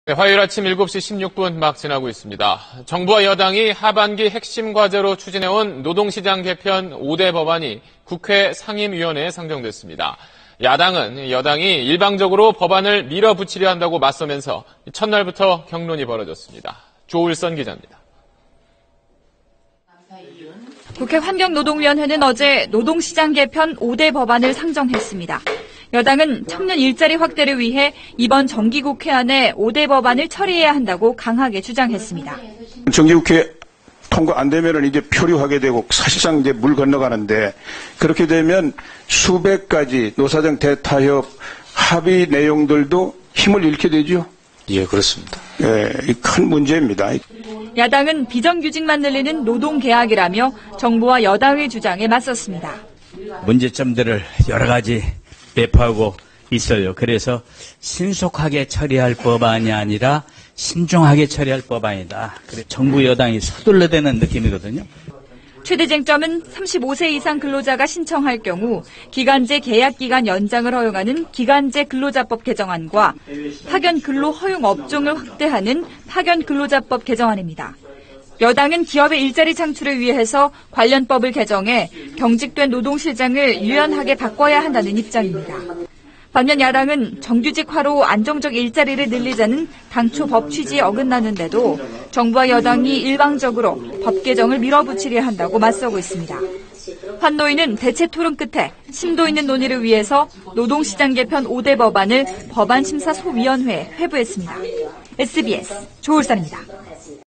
네, 화요일 아침 7시 16분 막 지나고 있습니다. 정부와 여당이 하반기 핵심 과제로 추진해온 노동시장 개편 5대 법안이 국회 상임위원회에 상정됐습니다. 야당은 여당이 일방적으로 법안을 밀어붙이려 한다고 맞서면서 첫날부터 격론이 벌어졌습니다. 조울선 기자입니다. 국회 환경노동위원회는 어제 노동시장 개편 5대 법안을 상정했습니다. 여당은 청년 일자리 확대를 위해 이번 정기국회 안에 5대 법안을 처리해야 한다고 강하게 주장했습니다. 정기국회 통과 안 되면은 이제 표류하게 되고 사실상 이제 물 건너가는데 그렇게 되면 수백 가지 노사정 대타협 합의 내용들도 힘을 잃게 되죠. 예, 그렇습니다. 예, 큰 문제입니다. 야당은 비정규직만 늘리는 노동계약이라며 정부와 여당의 주장에 맞섰습니다. 문제점들을 여러 가지 배포하고 있어요. 그래서 신속하게 처리할 법안이 아니라 신중하게 처리할 법안이다. 그래서 정부 여당이 서둘러대는 느낌이거든요. 최대 쟁점은 35세 이상 근로자가 신청할 경우 기간제 계약기간 연장을 허용하는 기간제 근로자법 개정안과 파견 근로 허용 업종을 확대하는 파견 근로자법 개정안입니다. 여당은 기업의 일자리 창출을 위해서 관련 법을 개정해 경직된 노동시장을 유연하게 바꿔야 한다는 입장입니다. 반면 야당은 정규직화로 안정적 일자리를 늘리자는 당초 법 취지에 어긋나는데도 정부와 여당이 일방적으로 법 개정을 밀어붙이려 한다고 맞서고 있습니다. 환노위는 대체 토론 끝에 심도 있는 논의를 위해서 노동시장 개편 5대 법안을 법안심사소위원회에 회부했습니다. SBS 조울선입니다.